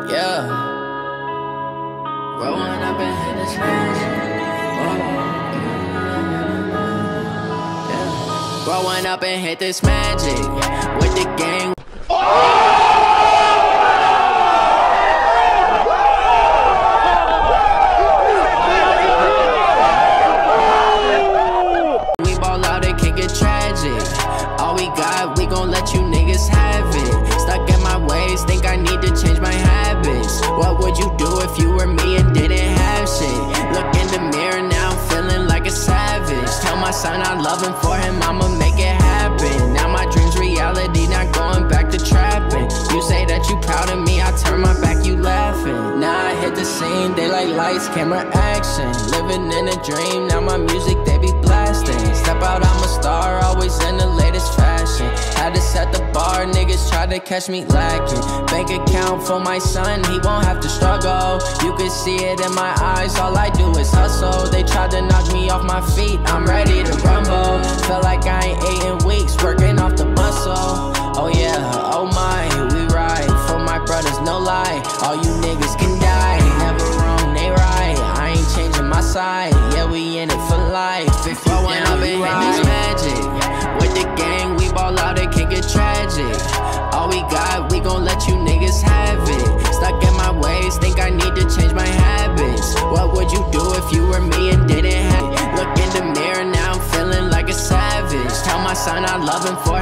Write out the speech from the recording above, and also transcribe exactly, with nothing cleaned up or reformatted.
Yeah. Growing up and hit this magic. Yeah. Growing up and hit this magic with the gang. We ball out, it can get tragic. All we got, we gon' let you niggas have it. Stuck in my ways, think I need to change my habits. What would you do if you were me and didn't have shit? Look in the mirror now, I'm feeling like a savage. Tell my son I love him, for him I'ma make it happen. Now my dream's reality, not going back to trapping. You say that you proud of me, I turn my back, you laughing. Now I hit the scene, daylight lights, camera action. Living in a dream, now my music they be blasting. Step out, I'm a star, always in the latest fashion. Had to set the bar, niggas try to catch me lacking. Bank account for my son, he won't have to struggle. You can see it in my eyes, all I do is hustle. They tried to knock me off my feet, I'm ready to rumble. Feel like I ain't ate in weeks, working off the muscle. Oh yeah, oh my, we ride for my brothers, no lie. All you niggas can die, never wrong, they right. I ain't changing my side, yeah, we in it for life. If you growing up and hit this magic with the gang, we ball out, it can get tragic. All we got, we gon' let you niggas have it. Stuck in my ways, think I need to change my habits. What would you do if you were me and didn't have it? Look in the mirror now, I'm feeling like a savage. Tell my son I love him, for